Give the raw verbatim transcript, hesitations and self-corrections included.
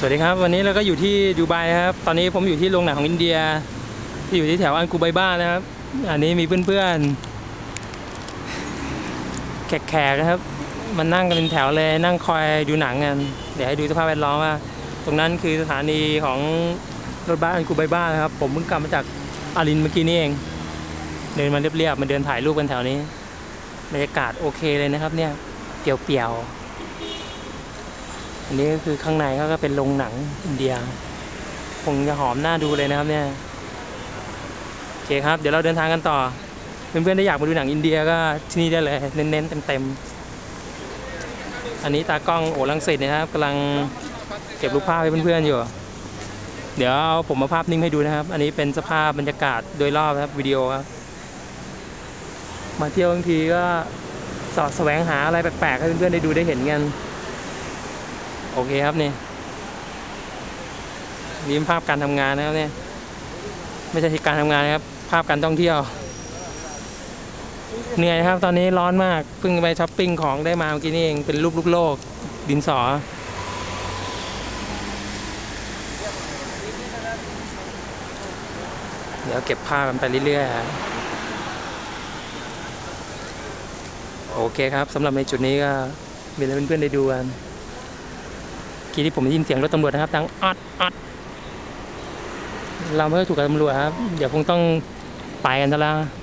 วัสดีครับวันนี้เราก็อยู่ที่ดูไบครับตอนนี้ผมอยู่ที่โรงหนังของอินเดียที่อยู่ที่แถวอันกูไบบ้านะครับอันนี้มีเพื่อนๆแขกๆนะครับมันนั่งกันเป็นแถวเลยนั่งคอยดูหนังกันเดี๋ยวให้ดูสภาพแวดล้อมว่าตรงนั้นคือสถานีของรถบัสอันกูไบบ้านะครับผมเพิ่งกลับมาจากอารินเมื่อกี้นี่เองเดินมาเรียบๆมาเดินถ่ายรูปกันแถวนี้บรรยากาศโอเคเลยนะครับเนี่ยเปลี่ยวๆอันนี้ก็คือข้างในเขาก็เป็นโรงหนังอินเดียคงจะหอมน่าดูเลยนะครับเนี่ยโอเคครับเดี๋ยวเราเดินทางกันต่อเพื่อนๆที่อยากมาดูหนังอินเดียก็ที่นี่ได้เลยเน้นๆเต็มๆอันนี้ตากล้องโอลังสิตนะครับกำลังเก็บรูปภาพให้เพื่อนๆอยู่เดี๋ยวผมมาภาพนิ่งให้ดูนะครับอันนี้เป็นสภาพบรรยากาศโดยรอบครับวิดีโอครับมาเที่ยวบางทีก็สอดแสวงหาอะไรแปลกๆให้เพื่อนๆได้ดูได้เห็นกันโอเคครับนี่นี่ภาพการทำงานนะครับเนี่ยไม่ใช่การทำงานนะครับภาพการท่องเที่ยวเหนื่อยครับตอนนี้ร้อนมากเพิ่งไปช้อปปิ้งของได้มาเมื่อกี้นี่เองเป็นรูปลูกโลกดินสอเดี๋ยวเก็บภาพกันไปเรื่อยๆโอเคครับสำหรับในจุดนี้ก็มีเพื่อนๆได้ดูกันเมื่อกี้ที่ผมได้ยินเสียงรถตำรวจนะครับดังอัดอัดเราไม่ได้ถูกกับตำรวจครับเดี๋ยวคงต้องไปกันซะแล้ว